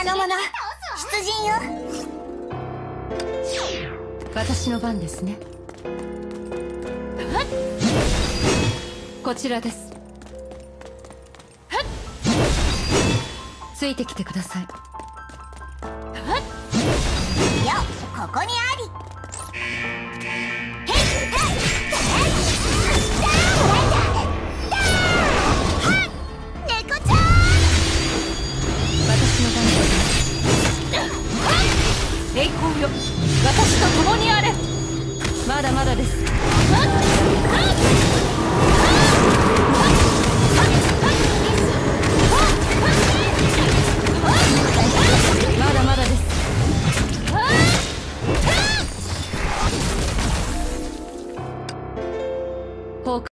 者出陣よ。 私の番ですね。こちらです。ついてきてください。よ、 ここにあり。猫ちゃん。 私の番です。栄光よ、私と共にあれ。まだまだです。まだまだです。